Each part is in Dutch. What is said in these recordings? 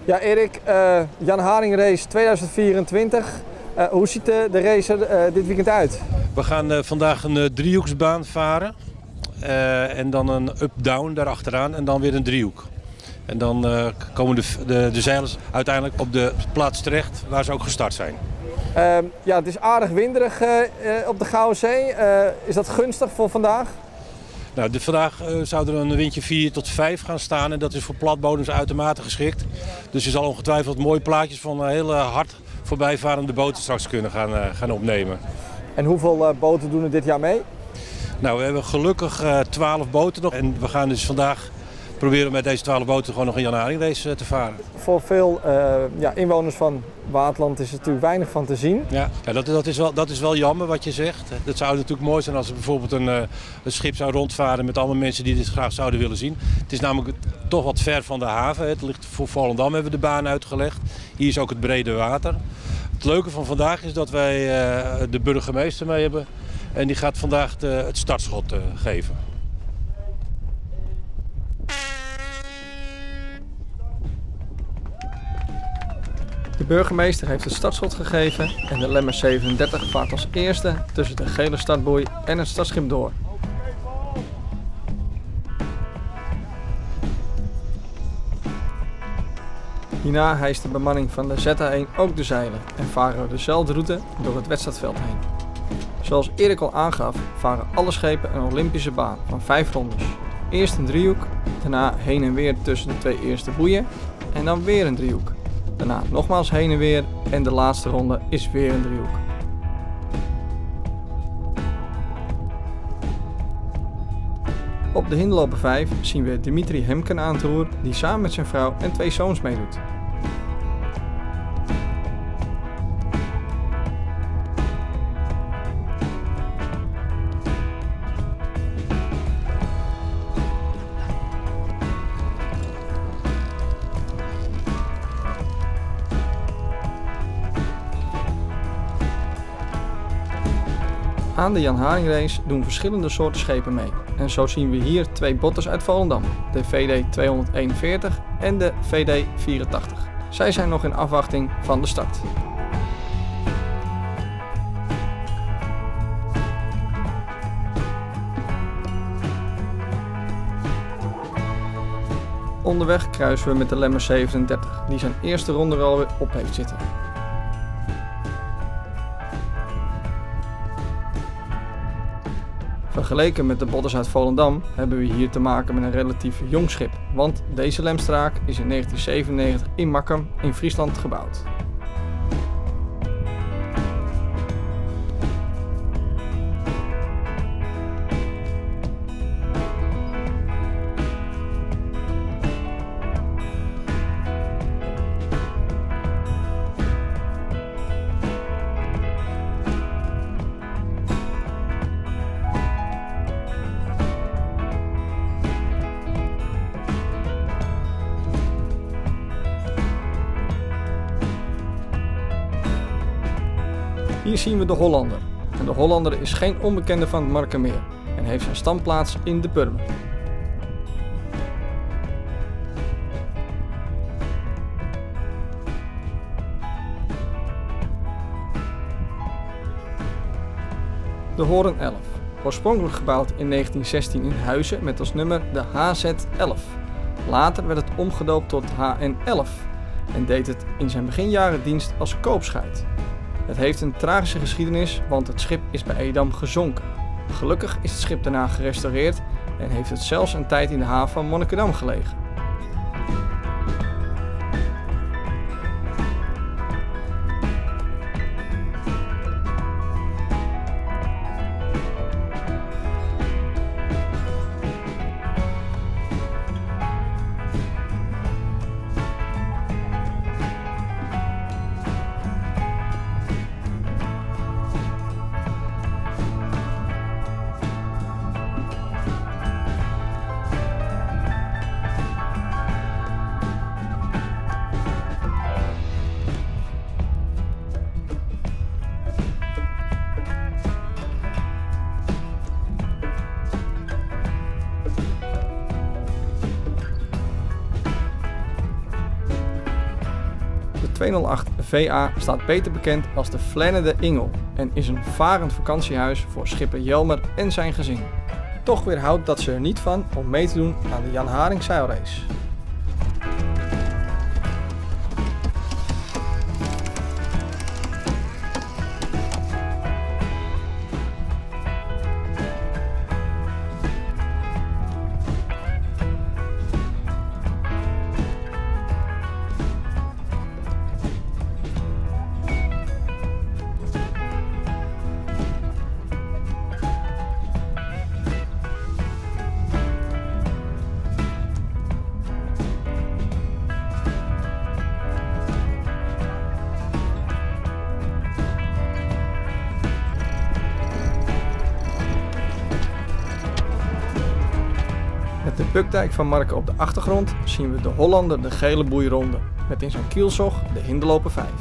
Ja, Erik, Jan Haring Race 2024. Hoe ziet de race er dit weekend uit? We gaan vandaag een driehoeksbaan varen. En dan een up-down daarachteraan en dan weer een driehoek. En dan komen de zeilers uiteindelijk op de plaats terecht waar ze ook gestart zijn. Ja, het is aardig winderig op de Gouwenzee. Is dat gunstig voor vandaag? Nou, vandaag zou er een windje 4 tot 5 gaan staan en dat is voor platbodems uitermate geschikt. Dus je zal ongetwijfeld mooie plaatjes van hele hard voorbijvarende boten straks kunnen gaan opnemen. En hoeveel boten doen er dit jaar mee? Nou, we hebben gelukkig 12 boten nog en we gaan dus vandaag proberen met deze 12 boten gewoon nog een Jan Haring Race te varen. Voor veel inwoners van Waterland is er natuurlijk weinig van te zien. Ja, dat is wel jammer wat je zegt. Het zou natuurlijk mooi zijn als er bijvoorbeeld een schip zou rondvaren met allemaal mensen die dit graag zouden willen zien. Het is namelijk toch wat ver van de haven. Het ligt voor Volendam, hebben we de baan uitgelegd. Hier is ook het brede water. Het leuke van vandaag is dat wij de burgemeester mee hebben. En die gaat vandaag het startschot geven. De burgemeester heeft het startschot gegeven en de Lemmer 37 vaart als eerste tussen de gele startboei en het startschip door. Hierna hijst de bemanning van de ZH1 ook de zeilen en varen we dezelfde route door het wedstrijdveld heen. Zoals Erik al aangaf, varen alle schepen een Olympische baan van 5 rondes. Eerst een driehoek, daarna heen en weer tussen de 2 eerste boeien en dan weer een driehoek. Daarna nogmaals heen en weer en de laatste ronde is weer een driehoek. Op de hinderloper 5 zien we Dimitri Hemken aan het roer die samen met zijn vrouw en 2 zoons meedoet. Aan de Jan Haring Race doen verschillende soorten schepen mee. En zo zien we hier 2 botters uit Volendam, de VD 241 en de VD 84. Zij zijn nog in afwachting van de start. Onderweg kruisen we met de Lemmer 37, die zijn eerste ronde er alweer op heeft zitten. Vergeleken met de botters uit Volendam hebben we hier te maken met een relatief jong schip, want deze lemstraak is in 1997 in Makkum in Friesland gebouwd. Hier zien we de Hollander. En de Hollander is geen onbekende van het Markermeer en heeft zijn standplaats in de Purmer. De Hoorn 11. Oorspronkelijk gebouwd in 1916 in Huizen met als nummer de HZ11. Later werd het omgedoopt tot HN11 en deed het in zijn beginjaren dienst als koopschuit. Het heeft een tragische geschiedenis, want het schip is bij Edam gezonken. Gelukkig is het schip daarna gerestaureerd en heeft het zelfs een tijd in de haven van Monnikendam gelegen. 208 VA staat beter bekend als de Flennende Ingel en is een varend vakantiehuis voor schipper Jelmer en zijn gezin. Toch weerhoudt dat ze er niet van om mee te doen aan de Jan Haring zeilrace. Met de Pukdijk van Marken op de achtergrond zien we de Hollander de Gele Boei ronden, met in zijn kielzog de Hindeloper 5.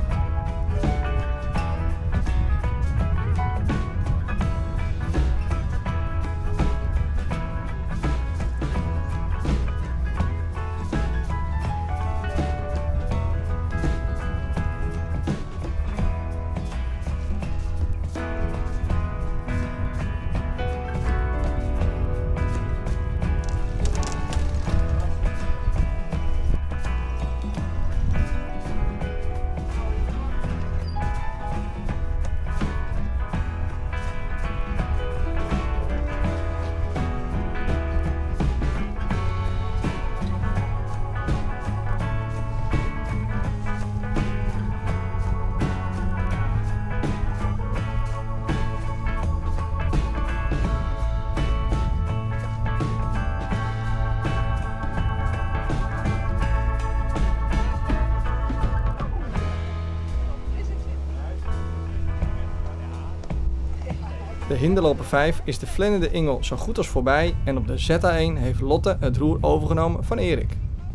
De Hindeloper 5 is de Flennende Ingel zo goed als voorbij en op de ZA1 heeft Lotte het roer overgenomen van Erik.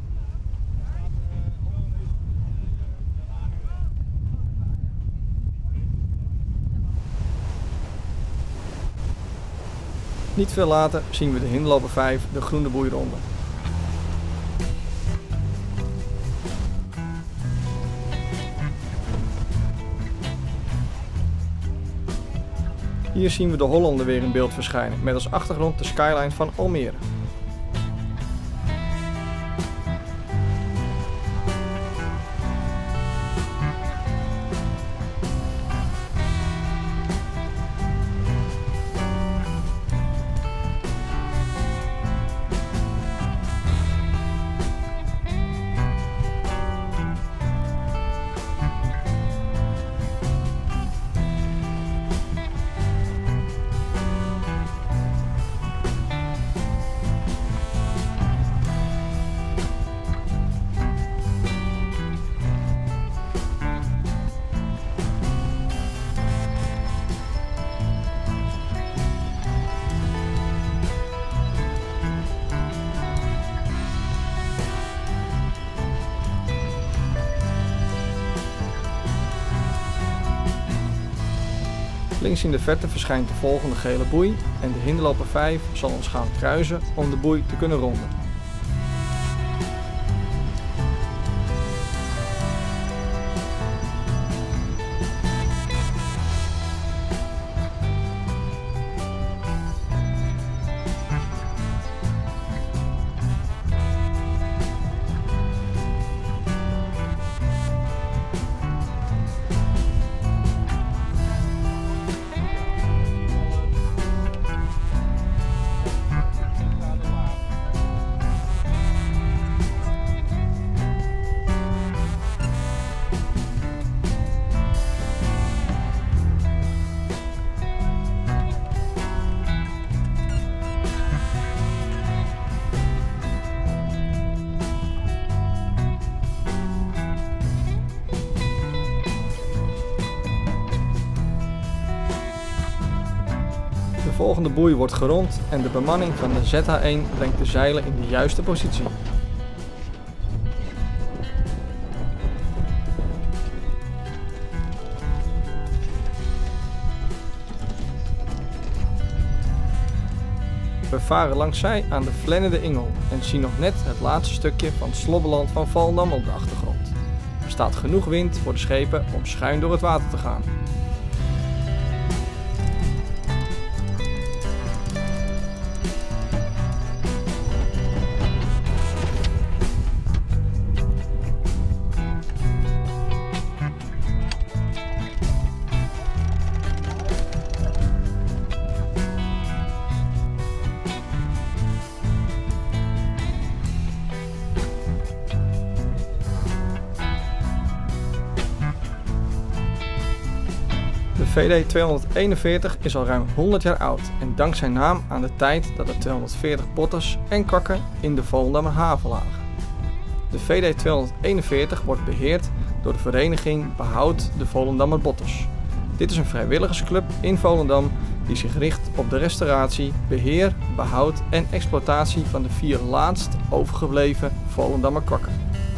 Niet veel later zien we de Hindeloper 5 de Groene Boei ronden. Hier zien we de Hollander weer in beeld verschijnen, met als achtergrond de skyline van Almere. Links in de verte verschijnt de volgende Gele Boei en de Hindeloper 5 zal ons gaan kruisen om de boei te kunnen ronden. De volgende boei wordt gerond en de bemanning van de ZH1 brengt de zeilen in de juiste positie. We varen langs zij aan de Flennende Ingel en zien nog net het laatste stukje van het slobbeland van Volendam op de achtergrond. staat genoeg wind voor de schepen om schuin door het water te gaan. De VD 241 is al ruim 100 jaar oud en dankt zijn naam aan de tijd dat er 240 botters en kakken in de Volendammer haven lagen. De VD 241 wordt beheerd door de vereniging Behoud de Volendammer Botters. Dit is een vrijwilligersclub in Volendam die zich richt op de restauratie, beheer, behoud en exploitatie van de 4 laatst overgebleven Volendammer kakken.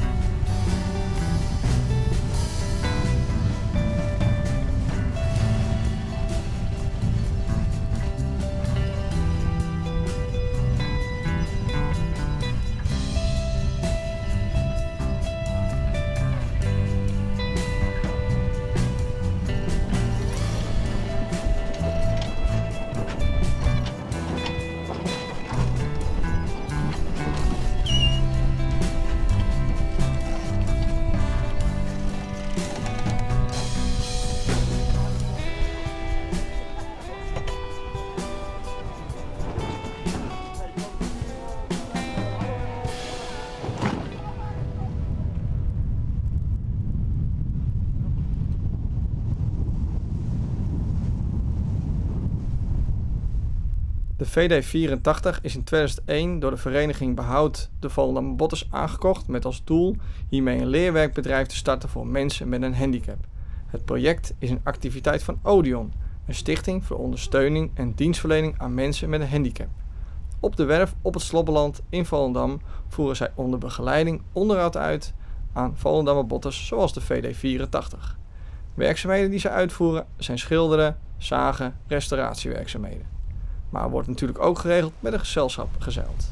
De VD84 is in 2001 door de vereniging Behoud de Volendammer Botters aangekocht met als doel hiermee een leerwerkbedrijf te starten voor mensen met een handicap. Het project is een activiteit van Odeon, een stichting voor ondersteuning en dienstverlening aan mensen met een handicap. Op de werf op het Slobbeland in Volendam voeren zij onder begeleiding onderhoud uit aan Volendammer botters zoals de VD84. Werkzaamheden die ze uitvoeren zijn schilderen, zagen, restauratiewerkzaamheden. Maar wordt natuurlijk ook geregeld met een gezelschap gezeild.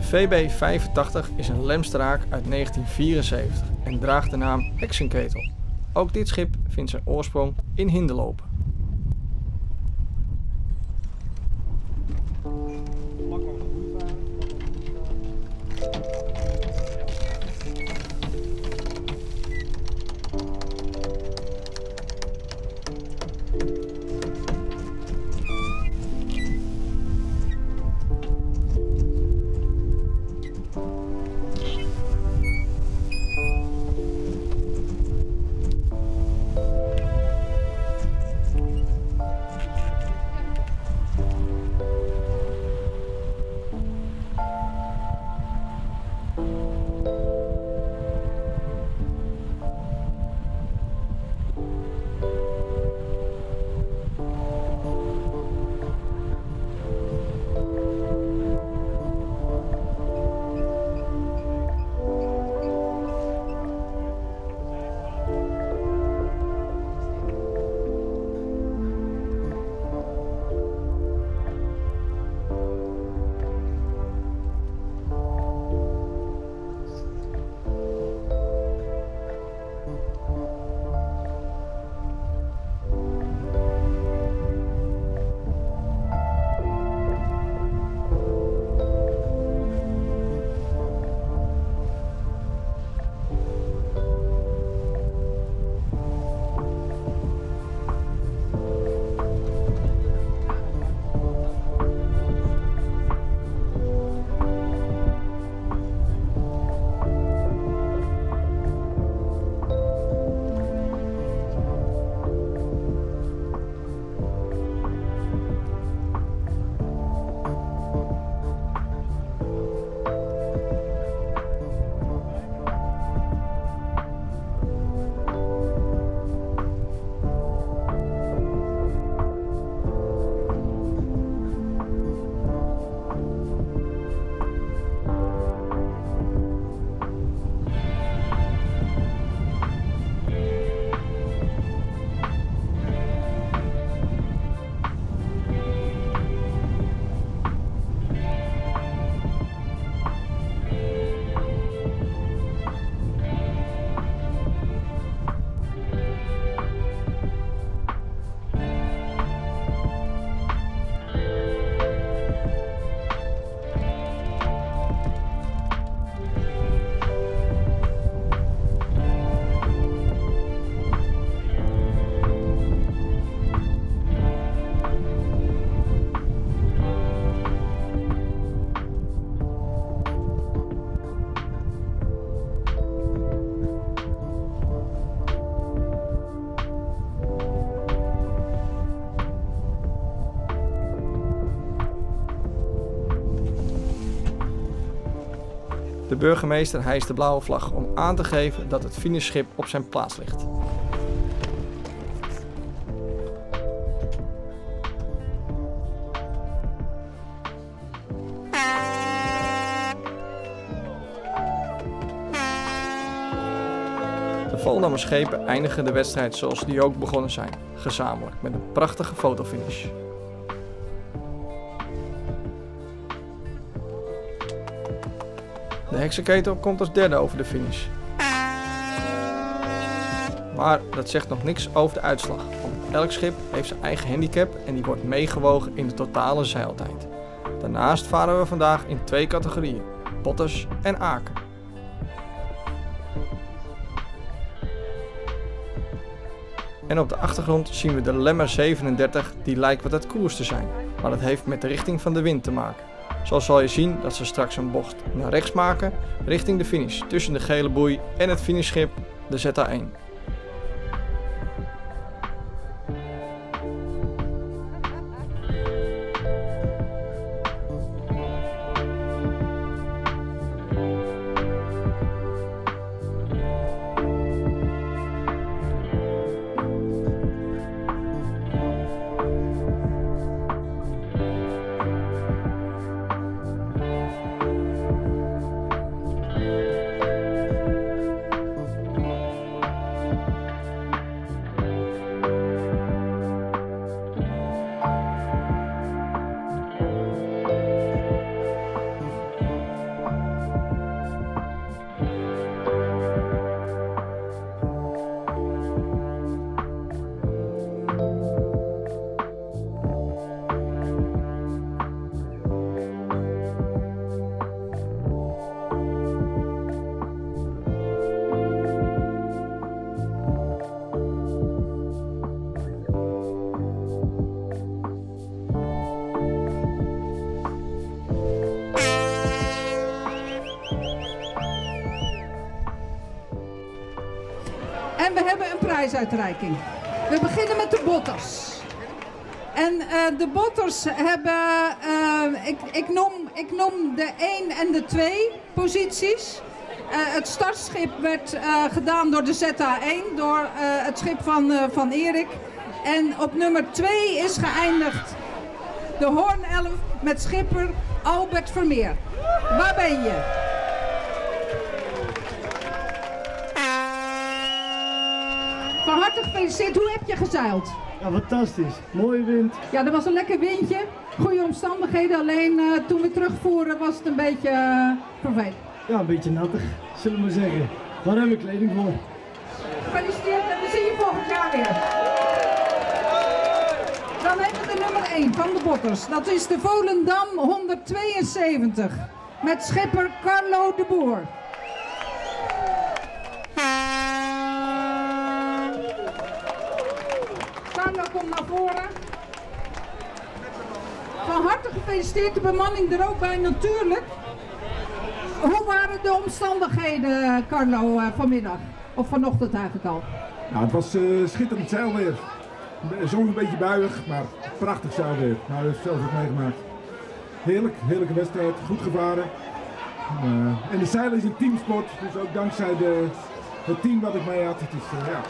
De VB85 is een lemstraak uit 1974 en draagt de naam heksenketel. Ook dit schip vindt zijn oorsprong in Hindelopen. De burgemeester hijst de blauwe vlag om aan te geven dat het finishschip op zijn plaats ligt. De Volendammer schepen eindigen de wedstrijd zoals die ook begonnen zijn, gezamenlijk met een prachtige fotofinish. De heksenketel komt als derde over de finish. Maar dat zegt nog niks over de uitslag, want elk schip heeft zijn eigen handicap en die wordt meegewogen in de totale zeiltijd. Daarnaast varen we vandaag in twee categorieën, botters en aken. En op de achtergrond zien we de Lemmer 37 die lijkt wat uit koers te zijn, maar dat heeft met de richting van de wind te maken. Zo zal je zien dat ze straks een bocht naar rechts maken richting de finish tussen de gele boei en het finishschip, de ZA1. prijsuitreiking. We beginnen met de botters. En de botters hebben, ik noem de 1 en de 2 posities. Het startschip werd gedaan door de ZA1, door het schip van Erik. En op nummer 2 is geëindigd de Hoorn 11 met schipper Albert Vermeer. Waar ben je? Van harte gefeliciteerd. Hoe heb je gezeild? Ja, fantastisch. Mooie wind. Ja, er was een lekker windje. Goede omstandigheden. Alleen toen we terugvoeren was het een beetje vervelend. Ja, een beetje nattig, zullen we maar zeggen. Daar hebben we kleding voor. Gefeliciteerd en we zien je volgend jaar weer. Dan hebben we de nummer 1 van de botters. Dat is de Volendam 172. Met schipper Carlo de Boer. Carlo, kom naar voren. Van harte gefeliciteerd, de bemanning er ook bij natuurlijk. Hoe waren de omstandigheden, Carlo, vanmiddag? Of vanochtend eigenlijk al? Nou, het was schitterend zeilweer. Zon een beetje buiig, maar prachtig zeilweer. Nou, dat heb ik zelf ook meegemaakt. Heerlijk, heerlijke wedstrijd, goed gevaren. En de zeilen is een teamsport, dus ook dankzij het team wat ik mee had. Het is, ja.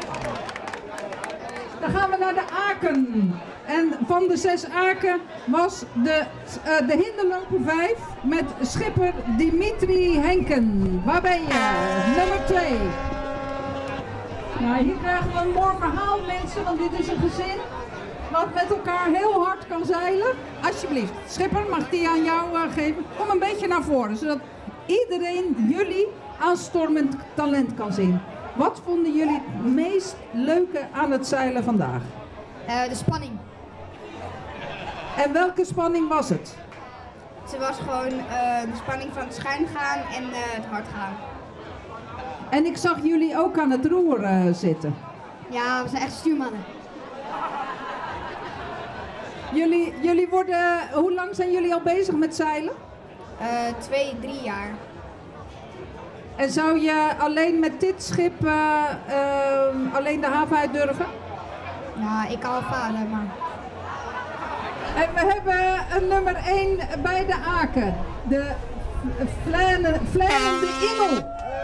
Dan gaan we naar de Aken. En van de 6 Aken was de hinderloper 5 met schipper Dimitri Henken. Waar ben je? Nummer 2. Nou, hier krijgen we een mooi verhaal, mensen, want dit is een gezin wat met elkaar heel hard kan zeilen. Alsjeblieft, schipper, mag die aan jou geven? Kom een beetje naar voren, zodat iedereen jullie aanstormend talent kan zien. Wat vonden jullie het meest leuke aan het zeilen vandaag? De spanning. En welke spanning was het? Het was gewoon de spanning van het schuin gaan en het hard gaan. En ik zag jullie ook aan het roer zitten. Ja, we zijn echt stuurmannen. Jullie worden, hoe lang zijn jullie al bezig met zeilen? 2, 3 jaar. En zou je alleen met dit schip alleen de haven uit durven? Nou, ik kan wel varen, maar... En we hebben een nummer 1 bij de Aken. De Vlijmende Ingel.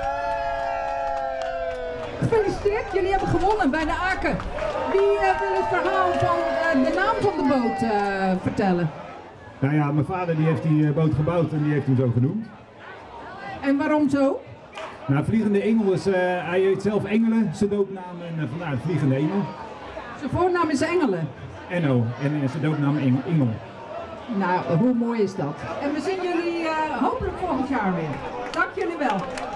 Gefeliciteerd, jullie hebben gewonnen bij de Aken. Wie wil het verhaal van de naam van de boot vertellen? Nou ja, mijn vader die heeft die boot gebouwd en die heeft hem zo genoemd. En waarom zo? Nou, Vliegende Engel is, hij heet zelf Engelen, zijn doopnaam en vandaar Vliegende Engel. Zijn voornaam is Engelen. Enno, en zijn doopnaam Engel. Nou, hoe mooi is dat? En we zien jullie hopelijk volgend jaar weer. Dank jullie wel.